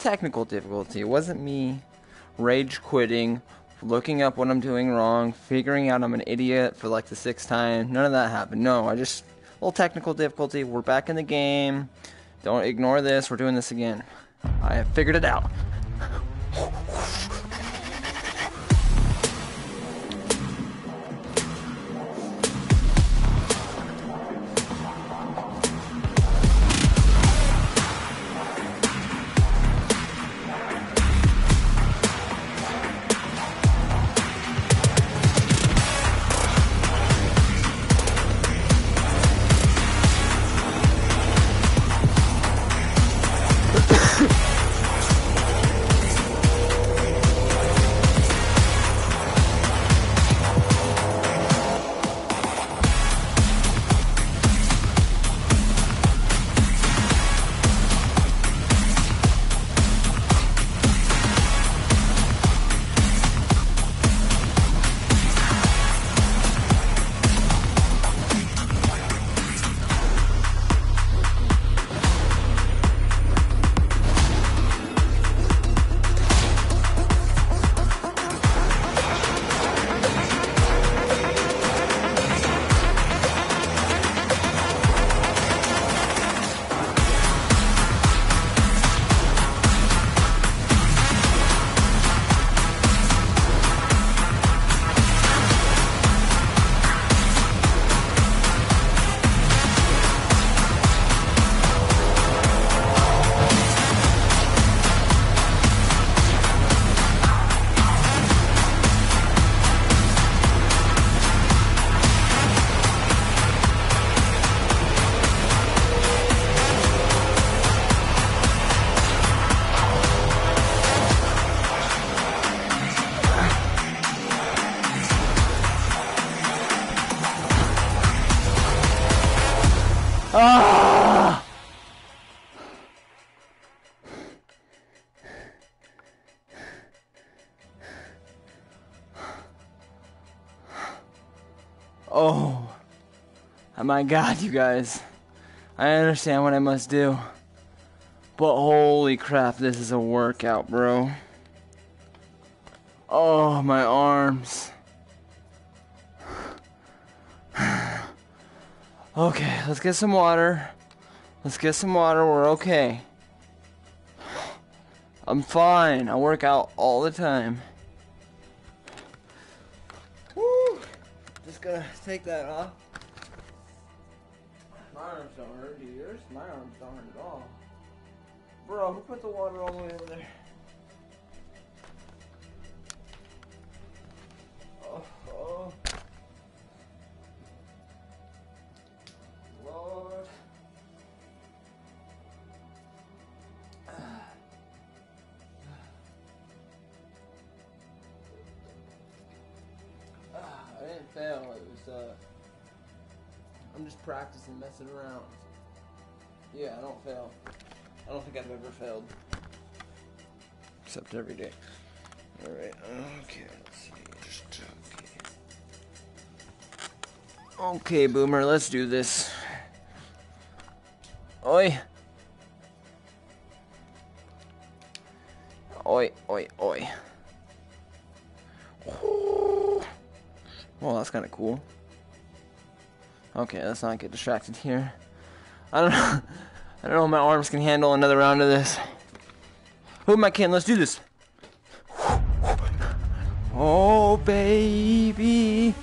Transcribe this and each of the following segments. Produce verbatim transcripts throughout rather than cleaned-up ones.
technical difficulty. It wasn't me rage quitting, looking up what I'm doing wrong, figuring out I'm an idiot for like the sixth time. None of that happened. No, I just, a little technical difficulty. We're back in the game. Don't ignore this. We're doing this again. I have figured it out. Ah! Oh, my God, you guys. I understand what I must do. But holy crap, this is a workout, bro. Oh, my arms. Okay, let's get some water. Let's get some water. We're okay. I'm fine. I work out all the time. Woo! Just gonna take that off. My arms don't hurt. Do yours? My arms don't hurt at all. Bro, who put the water all the way over there? Oh, oh. Lord. I didn't fail. It was, uh, I'm just practicing messing around. Yeah, I don't fail. I don't think I've ever failed. Except every day. Alright, okay, let's see. Just, okay. Okay, Boomer, let's do this. Oi. Oi, oi, oi. Well, that's kind of cool. Okay, let's not get distracted here. I don't know. I don't know if my arms can handle another round of this. Who am I kidding? Let's do this. Oh, baby.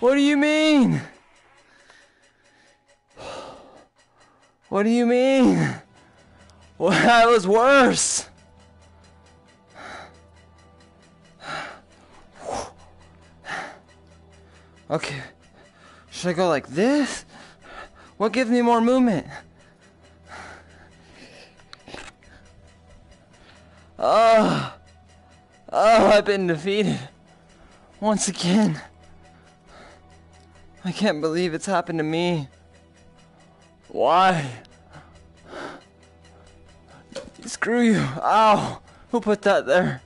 What do you mean? What do you mean? Well, that was worse. Okay. Should I go like this? What gives me more movement? Oh. Oh, I've been defeated. Once again. I can't believe it's happened to me. Why? Screw you. Ow. Who put that there?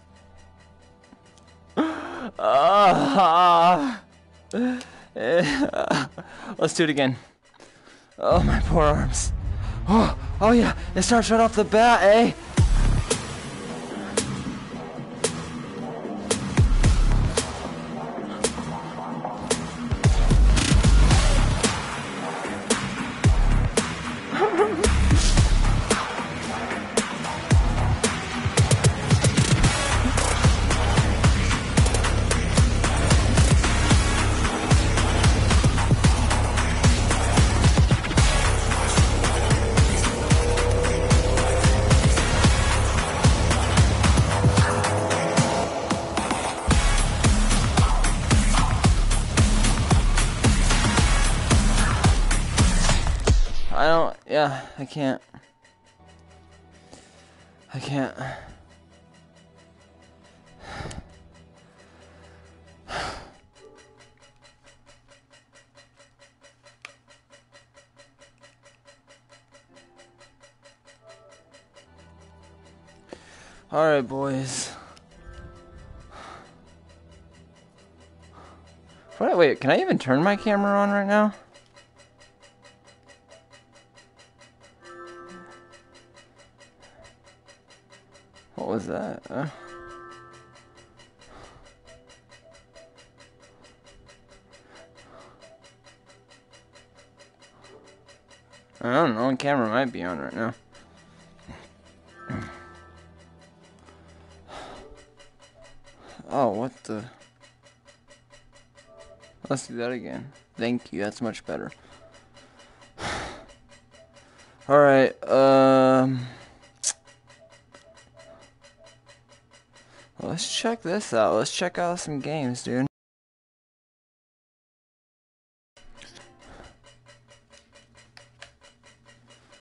Ah. Let's do it again. Oh, my poor arms. Oh, oh yeah. It starts right off the bat, eh? I don't, yeah, I can't. I can't. Alright, boys. Wait, wait, can I even turn my camera on right now? What was that? Uh, I don't know, the camera might be on right now. Oh, what the? Let's do that again. Thank you, that's much better. Alright, um... let's check this out. Let's check out some games, dude.